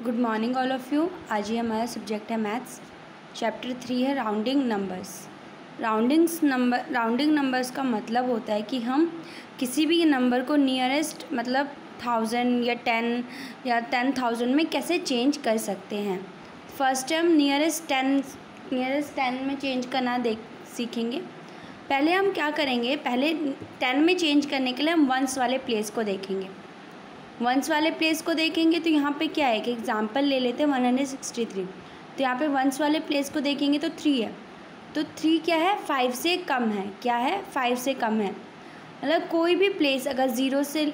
Good morning all of you. आज ही हमारा सब्जेक्ट है मैथ्स। चैप्टर 3 है राउंडिंग नंबर्स। राउंडिंग नंबर्स का मतलब होता है कि हम किसी भी नंबर को नियरेस्ट मतलब 1000 या 10 या 10,000 में कैसे चेंज कर सकते हैं। फर्स्ट हम नियरेस्ट 10 में चेंज करना सीखेंगे। पहले हम क्या करेंगे, पहले 10 में चेंज करने के लिए हम वंस वाले प्लेस को देखेंगे। वंस वाले प्लेस को देखेंगे तो यहाँ पे क्या है कि एग्जांपल ले लेते हैं 163। तो यहाँ पे वंस वाले प्लेस को देखेंगे तो 3 है। तो 3 क्या है, 5 से कम है। क्या है, 5 से कम है। मतलब कोई भी प्लेस अगर 0 से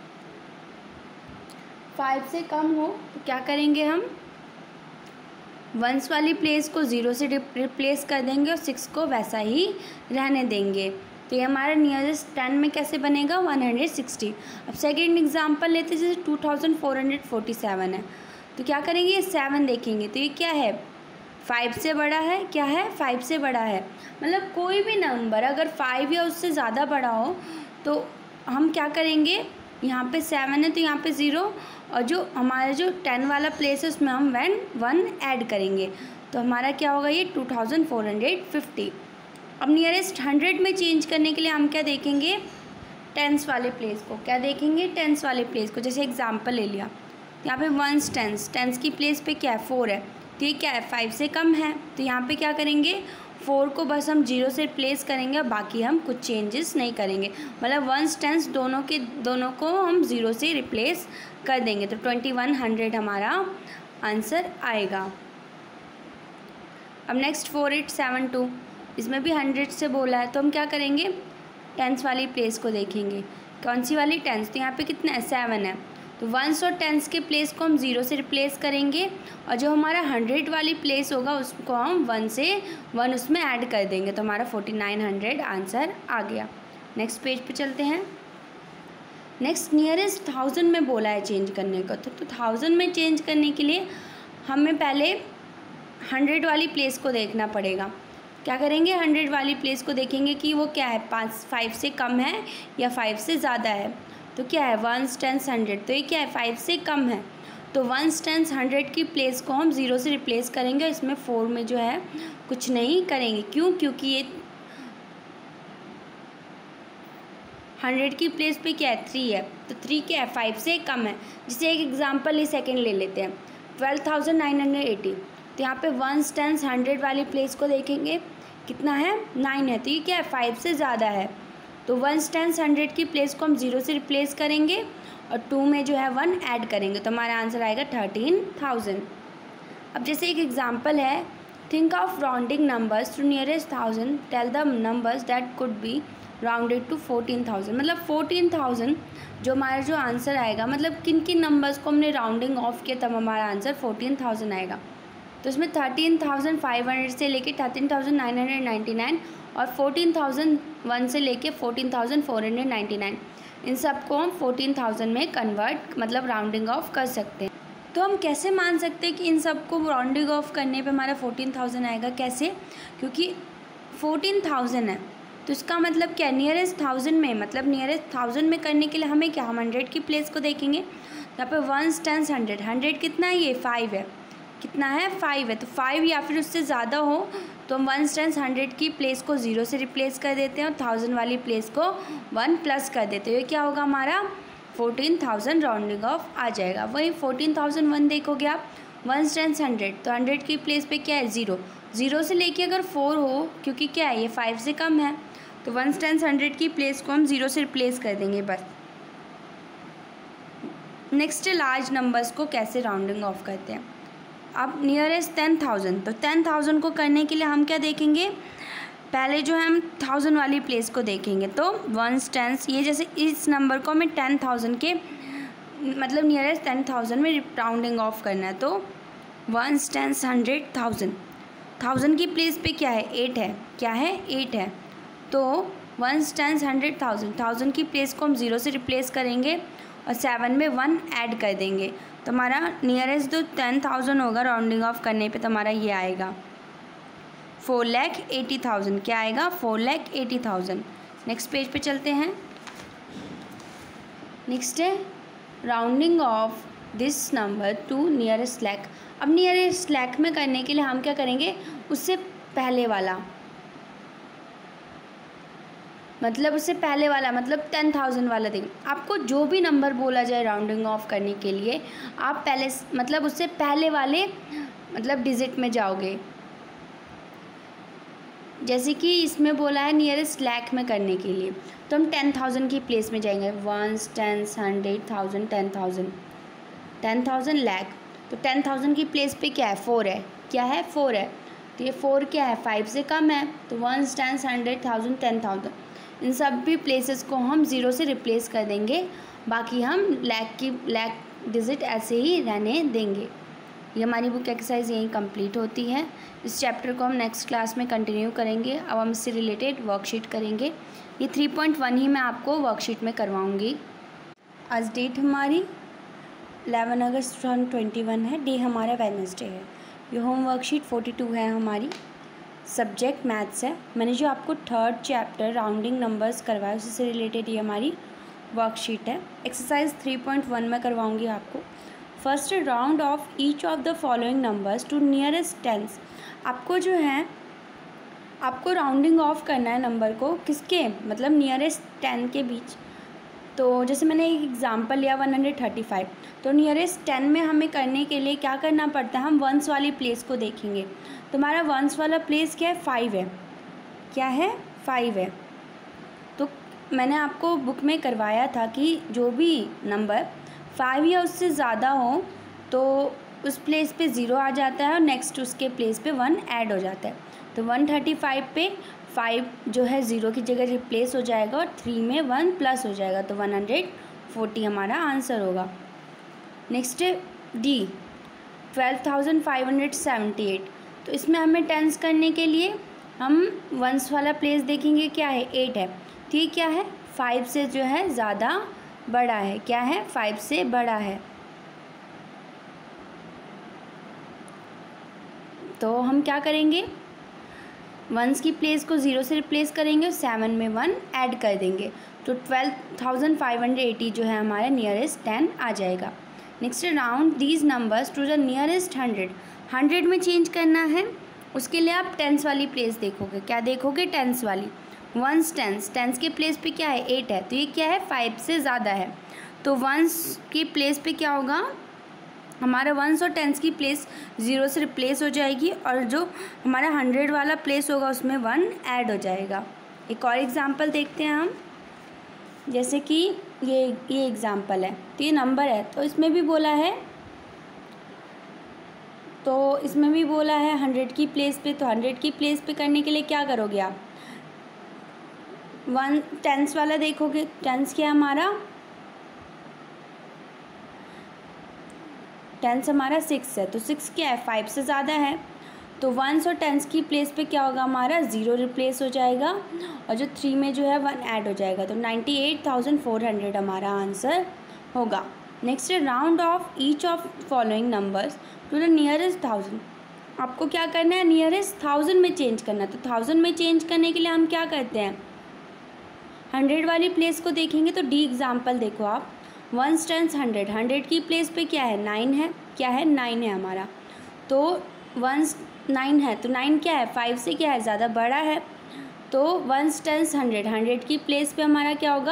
5 से कम हो तो क्या करेंगे, हम वंस वाली प्लेस को 0 से रिप्लेस कर देंगे और 6 को वैसा ही रहने देंगे। तो ये हमारा नियरेस्ट 10 में कैसे बनेगा, 160। अब सेकेंड एग्जांपल लेते हैं, जैसे 2447 है। तो क्या करेंगे, ये 7 देखेंगे तो ये क्या है, 5 से बड़ा है। क्या है, 5 से बड़ा है। मतलब कोई भी नंबर अगर 5 या उससे ज़्यादा बड़ा हो तो हम क्या करेंगे, यहाँ पे 7 है तो यहाँ पे 0 और जो हमारा जो 10 वाला प्लेस है उसमें हम 1 ऐड करेंगे। तो हमारा क्या होगा, ये 2450। अब नियरेस्ट 100 में चेंज करने के लिए हम क्या देखेंगे, टेंस वाले प्लेस को। क्या देखेंगे, टेंस वाले प्लेस को। जैसे एग्जांपल ले लिया, यहाँ पे वंस टेंस की प्लेस पे क्या है, 4 है। तो ये क्या है, 5 से कम है। तो यहाँ पे क्या करेंगे, 4 को बस हम 0 से रिप्लेस करेंगे और बाकी हम कुछ चेंजेस नहीं करेंगे। मतलब वंस टेंस दोनों को हम 0 से रिप्लेस कर देंगे। तो 2100 हमारा आंसर आएगा। अब नेक्स्ट 4872, इसमें भी 100 से बोला है। तो हम क्या करेंगे, टेंस वाली प्लेस को देखेंगे। कौन सी वाली, टेंस। तो यहाँ पे कितना है, 7 है। तो वंस और टेंस के प्लेस को हम 0 से रिप्लेस करेंगे और जो हमारा 100 वाली प्लेस होगा उसको हम 1 उसमें ऐड कर देंगे। तो हमारा 4900 आंसर आ गया। नेक्स्ट पेज पे चलते हैं। नेक्स्ट नियरेस्ट 1000 में बोला है चेंज करने को। तो 1000 में चेंज करने के लिए हमें पहले 100 वाली प्लेस को देखना पड़ेगा। क्या करेंगे, 100 वाली प्लेस को देखेंगे कि वो क्या है, 5 से कम है या 5 से ज़्यादा है। तो क्या है, वंस टेंस 100। तो ये क्या है, 5 से कम है। तो वंस टेंस 100 की प्लेस को हम 0 से रिप्लेस करेंगे। इसमें 4 में जो है कुछ नहीं करेंगे। क्यों, क्योंकि ये 100 की प्लेस पे क्या है, 3 है। तो 3 क्या है, 5 से कम है। जैसे एक एग्जांपल ये सेकंड ले लेते हैं, 12980। तो यहाँ पे वंस टेंस 100 वाली प्लेस को देखेंगे, कितना है, 9 है। तो ये क्या है, 5 से ज़्यादा है। तो वंस टेंस 100 की प्लेस को हम 0 से रिप्लेस करेंगे और 2 में जो है 1 ऐड करेंगे। तो हमारा आंसर आएगा 13000। अब जैसे एक एग्जांपल है, think of rounding numbers to nearest 1000, tell the numbers that could be rounded to 14,000। मतलब 14,000 जो हमारा जो आंसर आएगा, मतलब किन किन नंबर्स को हमने राउंडिंग ऑफ किया तब हमारा आंसर 14,000 आएगा। तो इसमें 13,500 से लेके 13,999 और 14,001 से लेके 14,499, इन सब को हम 14,000 में कन्वर्ट मतलब राउंडिंग ऑफ कर सकते हैं। तो हम कैसे मान सकते हैं कि इन सब को राउंडिंग ऑफ करने पे हमारा 14,000 आएगा, कैसे, क्योंकि 14,000 है तो इसका मतलब क्या, नियरेस्ट 1000 में, मतलब नियरेस्ट 1000 में करने के लिए हमें क्या, हम 100 की प्लेस को देखेंगे। यहाँ पे वंस टेंस 100 कितना है, ये 5 है। कितना है, 5 है। तो 5 या फिर उससे ज़्यादा हो तो हम वंस टेंस 100 की प्लेस को 0 से रिप्लेस कर देते हैं और 1000 वाली प्लेस को 1 प्लस कर देते हैं। ये क्या होगा, हमारा 14,000 राउंडिंग ऑफ आ जाएगा। वही 14,001 देखोगे आप, वंस टेंस 100, तो 100 की प्लेस पे क्या है, 0 से लेके अगर 4 हो, क्योंकि क्या है, ये 5 से कम है, तो वंस टेंस 100 की प्लेस को हम 0 से रिप्लेस कर देंगे बस। नेक्स्ट लार्ज नंबर्स को कैसे राउंडिंग ऑफ करते हैं। अब नियरेस्ट 10,000, तो 10,000 को करने के लिए हम क्या देखेंगे, पहले जो है हम 1000 वाली प्लेस को देखेंगे। तो वंस टेंस, ये जैसे इस नंबर को हमें 10,000 के मतलब नियरेस्ट 10,000 में राउंडिंग ऑफ करना है। तो वंस टेंस 100,000, 1000 की प्लेस पे क्या है, 8 है। क्या है, 8 है। तो वंस टेंस 100,000 की प्लेस को हम 0 से रिप्लेस करेंगे और 7 में 1 ऐड कर देंगे। तो हमारा नियरेस्ट जो 10,000 होगा राउंडिंग ऑफ करने पे, तो हमारा ये आएगा 4,80,000। क्या आएगा, 4,80,000। नेक्स्ट पेज पे चलते हैं। नेक्स्ट है rounding off this number to nearest lakh. अब नियरेस्ट स्लैक में करने के लिए हम क्या करेंगे, उससे पहले वाला मतलब 10,000 वाला देंगे। आपको जो भी नंबर बोला जाए राउंडिंग ऑफ करने के लिए, आप पहले मतलब उससे पहले वाले मतलब डिजिट में जाओगे। जैसे कि इसमें बोला है नियरेस्ट स्लैक में करने के लिए, तो हम 10,000 की प्लेस में जाएंगे। 1 10 100 10,000 10,000 लैख। तो 10,000 की प्लेस पे क्या है, 4 है। क्या है, 4 है। तो ये 4 क्या है, 5 से कम है। तो 1 10 100,000 10,000, इन सब भी प्लेसेस को हम 0 से रिप्लेस कर देंगे। बाकी हम लैख डिजिट ऐसे ही रहने देंगे। ये हमारी बुक एक्सरसाइज यहीं कंप्लीट होती है। इस चैप्टर को हम नेक्स्ट क्लास में कंटिन्यू करेंगे। अब हम इससे रिलेटेड वर्कशीट करेंगे। ये 3.1 ही मैं आपको वर्कशीट में करवाऊँगी। आज डेट हमारी 11 अगस्त 2021 है। डे हमारा वेडनेसडे है। ये होम वर्कशीट 42 है हमारी। सब्जेक्ट मैथ्स है। मैंने जो आपको 3rd चैप्टर राउंडिंग नंबर्स करवाया उससे रिलेटेड ये हमारी वर्कशीट है। एक्सरसाइज 3.1 में करवाऊँगी आपको। First, round off each of the following numbers to nearest tens. आपको जो है आपको राउंडिंग ऑफ करना है नंबर को किसके, मतलब नियरेस्ट 10 के बीच। तो जैसे मैंने एक एग्जांपल लिया 135, तो नियरेस्ट 10 में हमें करने के लिए क्या करना पड़ता है, हम वंस वाली प्लेस को देखेंगे। तो हमारा वंस वाला प्लेस क्या है, 5 है। क्या है, 5 है। तो मैंने आपको बुक में करवाया था कि जो भी नंबर 5 या उससे ज़्यादा हो तो उस प्लेस पे 0 आ जाता है और नेक्स्ट उसके प्लेस पे 1 ऐड हो जाता है। तो 135 पे 5 जो है 0 की जगह रिप्लेस हो जाएगा और 3 में 1 प्लस हो जाएगा, तो 140 हमारा आंसर होगा। Next d 12,578। तो इसमें हमें टेंस करने के लिए हम वंस वाला प्लेस देखेंगे, क्या है, 8 है। तो ये क्या है, 5 से जो है ज़्यादा बड़ा है। क्या है, 5 से बड़ा है। तो हम क्या करेंगे, वंस की प्लेस को 0 से रिप्लेस करेंगे और 7 में 1 ऐड कर देंगे। तो 12,580 जो है हमारा नियरेस्ट 10 आ जाएगा। Next, round these numbers to the nearest 100। 100 में चेंज करना है, उसके लिए आप टेंस वाली प्लेस देखोगे। क्या देखोगे, टेंस वाली। वंस टेंस की प्लेस पे क्या है, 8 है। तो ये क्या है, 5 से ज़्यादा है। तो वंस की प्लेस पे क्या होगा, हमारा वंस और टेंस की प्लेस 0 से रिप्लेस हो जाएगी और जो हमारा 100 वाला प्लेस होगा उसमें 1 ऐड हो जाएगा। एक और एग्जांपल देखते हैं हम। जैसे कि ये एग्जांपल है, तो ये नंबर है, तो इसमें भी बोला है 100 की प्लेस पे। तो 100 की प्लेस पे करने के लिए क्या करोगे आप, 1 टेंस वाला देखोगे। टेंस क्या है हमारा, टेंस हमारा 6 है। तो 6 क्या है, 5 से ज़्यादा है। तो वंस और टेंस की प्लेस पे क्या होगा, हमारा 0 रिप्लेस हो जाएगा और जो 3 में जो है 1 ऐड हो जाएगा। तो 98,400 हमारा आंसर होगा। Next, round off each of following numbers to the nearest 1000। आपको क्या करना है, नियरेस्ट 1000 में चेंज करना है। तो 1000 में चेंज करने के लिए हम क्या करते हैं, 100 वाली प्लेस को देखेंगे। तो डी एग्जाम्पल देखो आप, 1 10 100 की प्लेस पे क्या है, 9 है। क्या है, 9 है हमारा। तो 1 9 है, तो 9 क्या है, 5 से क्या है, ज़्यादा बड़ा है। तो 1 10 100 की प्लेस पे हमारा क्या होगा,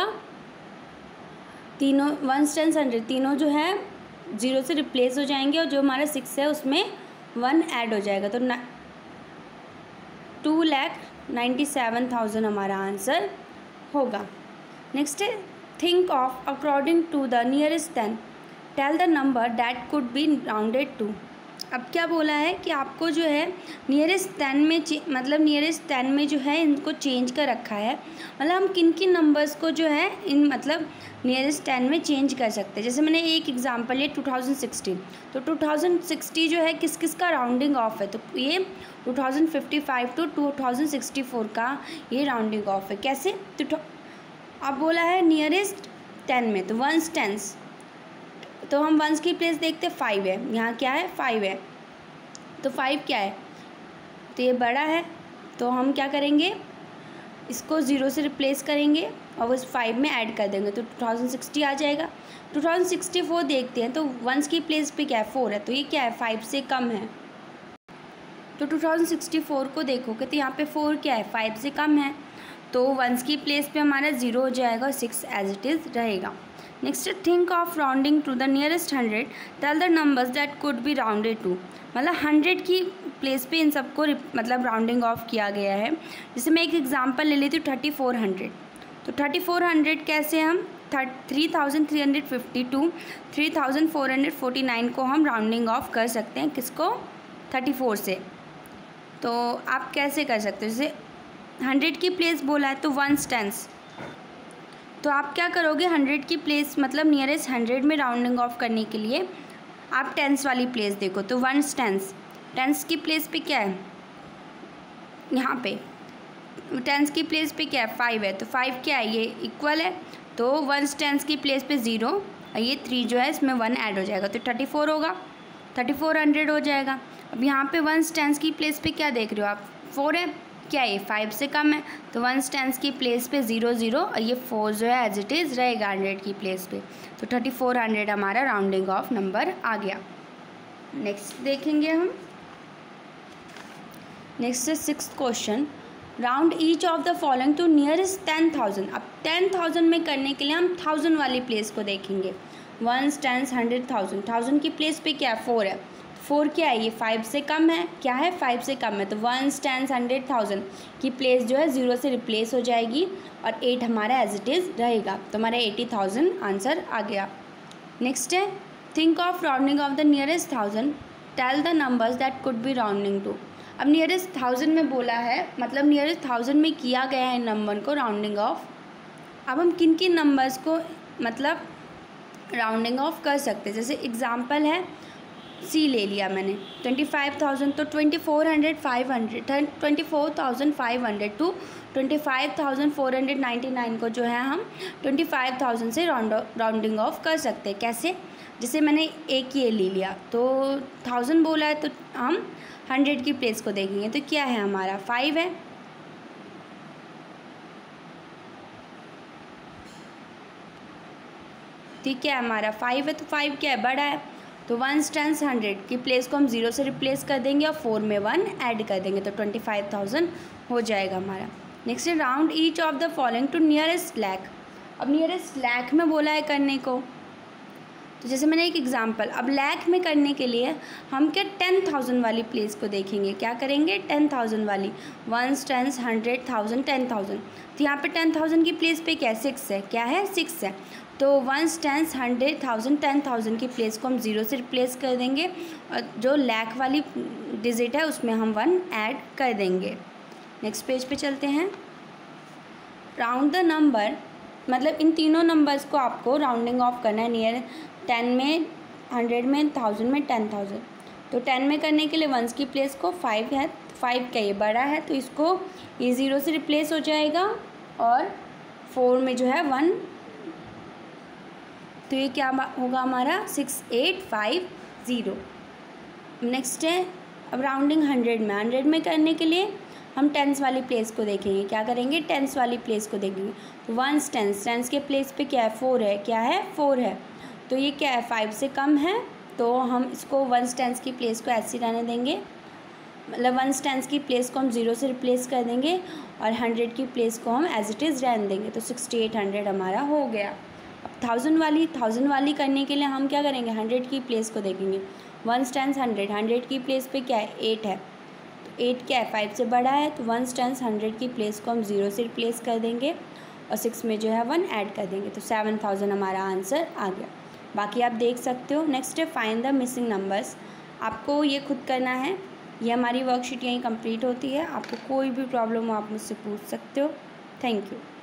तीनों 1 10 100 तीनों जो है 0 से रिप्लेस हो जाएंगे और जो हमारा 6 है उसमें 1 ऐड हो जाएगा। तो 2,97,000 हमारा आंसर होगा। नेक्स्ट है, think of according to the nearest 10, tell the number that could be rounded to. अब क्या बोला है कि आपको जो है नियरेस्ट 10 में नियरेस्ट 10 में जो है इनको चेंज कर रखा है। मतलब हम किन किन नंबर्स को जो है इन नियरेस्ट 10 में चेंज कर सकते हैं। जैसे मैंने एक एग्जांपल है 2060। तो 2060 जो है किस किस का राउंडिंग ऑफ है, तो ये 2055 टू 2064 का ये राउंडिंग ऑफ है। कैसे, तो अब बोला है नियरेस्ट 10 में, तो वंस टेंस, तो हम वंस की प्लेस देखते 5 है। यहाँ क्या है, 5 है। तो 5 क्या है, तो ये बड़ा है। तो हम क्या करेंगे, इसको 0 से रिप्लेस करेंगे और उस 5 में ऐड कर देंगे तो 2060 आ जाएगा। 2064 देखते हैं तो वंस की प्लेस पे क्या है 4 है, तो ये क्या है 5 से कम है। तो 2064 को देखोगे तो यहाँ पे 4 क्या है 5 से कम है, तो वंस की प्लेस पे हमारा 0 हो जाएगा और 6 एज इट इज़ रहेगा। Next think of rounding to the nearest 100, tell the numbers that could be rounded to. मतलब 100 की प्लेस पे इन सबको मतलब राउंडिंग ऑफ किया गया है। जैसे मैं एक एग्जांपल ले लेती हूँ 3400, तो 3400 कैसे हम 3352 3449 को हम राउंडिंग ऑफ कर सकते हैं, किसको 34 से। तो आप कैसे कर सकते हो, जैसे 100 की प्लेस बोला है तो 1 टेंस, तो आप क्या करोगे 100 की प्लेस मतलब नियरेस्ट 100 में राउंडिंग ऑफ करने के लिए आप टेंस वाली प्लेस देखो, तो 1 टेंस, टेंस की प्लेस पे क्या है यहाँ पे टेंस की प्लेस पे क्या है 5 है, तो 5 क्या है ये इक्वल है, तो 1 टेंस की प्लेस पे 0 और ये 3 जो है इसमें 1 ऐड हो जाएगा तो 34 होगा, 3400 हो जाएगा। अब यहाँ पे 1 टेंस की प्लेस पे क्या देख रहे हो आप 4 है, क्या ये 5 से कम है, तो 1 टेंस की प्लेस पे 0 0 और ये 4 जो है एज इट इज़ रहेगा 100 की प्लेस पे, तो 3400 हमारा राउंडिंग ऑफ नंबर आ गया। नेक्स्ट देखेंगे हम, नेक्स्ट है 6th question, round each of the following to nearest 10,000। अब 10,000 में करने के लिए हम 1000 वाली प्लेस को देखेंगे, 1 टेंस 100 1000, 1000 की प्लेस पे क्या है 4 है, 4 क्या है ये 5 से कम है, क्या है 5 से कम है, तो 1 टेंस 100 1000 की प्लेस जो है 0 से रिप्लेस हो जाएगी और 8 हमारा एज इट इज़ रहेगा, तो हमारा 80,000 आंसर आ गया। नेक्स्ट है think of rounding of the nearest 1000, tell the numbers that could be rounding to. अब नियरेस्ट 1000 में बोला है, मतलब नियरेस्ट 1000 में किया गया है नंबर को राउंडिंग ऑफ। अब हम किन किन नंबर्स को मतलब राउंडिंग ऑफ कर सकते हैं, जैसे एग्जांपल है सी ले लिया मैंने 25,000, तो 24,500 टू 25,499 को जो है हम 25,000 से राउंडिंग ऑफ कर सकते हैं। कैसे, जैसे मैंने एक ये ले लिया तो 1000 बोला है तो हम 100 की प्लेस को देखेंगे तो क्या है हमारा 5 है, ठीक है हमारा 5 है, तो 5 क्या है बड़ा है, तो 1 टेंस 100 की प्लेस को हम 0 से रिप्लेस कर देंगे और 4 में 1 ऐड कर देंगे तो 25,000 हो जाएगा हमारा। नेक्स्ट है round each of the following to nearest lakh. अब नियरेस्ट लैख में बोला है करने को, तो जैसे मैंने एक एग्जांपल, अब लैख में करने के लिए हम क्या 10,000 वाली प्लेस को देखेंगे, क्या करेंगे 10,000 वाली, 1 टेंस 100 1000 10,000, तो यहाँ पे 10,000 की प्लेस पे क्या 6 है, क्या है 6 है, तो 1 टेंस 100 1000 10,000 की प्लेस को हम 0 से रिप्लेस कर देंगे और जो लैख वाली डिजिट है उसमें हम 1 ऐड कर देंगे। नेक्स्ट पेज पे चलते हैं, राउंड द नंबर, मतलब इन तीनों नंबर्स को आपको राउंडिंग ऑफ करना है, नियर 10 में 100 में 1000 में 10,000। तो 10 में करने के लिए 1 की प्लेस को 5 है, 5 का ये बड़ा है तो इसको ये 0 से रिप्लेस हो जाएगा और 4 में जो है 1, तो ये क्या होगा हमारा 6850। नेक्स्ट है अब राउंडिंग 100 में करने के लिए हम टेंस वाली प्लेस को देखेंगे, क्या करेंगे टेंस वाली प्लेस को देखेंगे, तो 1 टेंस के प्लेस पे क्या है 4 है, क्या है 4 है, तो ये क्या है 5 से कम है, तो हम इसको 1 टेंस की प्लेस को ऐसे रहने देंगे, मतलब 1 टेंस की प्लेस को हम 0 से रिप्लेस कर देंगे और 100 की प्लेस को हम एज इट इज़ रहने देंगे, तो 6800 हमारा हो गया। अब 1000 वाली करने के लिए हम क्या करेंगे 100 की प्लेस को देखेंगे, 1 टेंस 100 की प्लेस पे क्या है 8 है, तो 8 क्या है 5 से बड़ा है, तो 1 टेंस 100 की प्लेस को हम 0 से रिप्लेस कर देंगे और 6 में जो है 1 ऐड कर देंगे, तो 7000 हमारा आंसर आ गया। बाकी आप देख सकते हो। नेक्स्ट है फाइंड द मिसिंग नंबर्स, आपको ये खुद करना है, ये हमारी वर्कशीट यहीं कंप्लीट होती है। आपको कोई भी प्रॉब्लम हो आप मुझसे पूछ सकते हो। Thank you.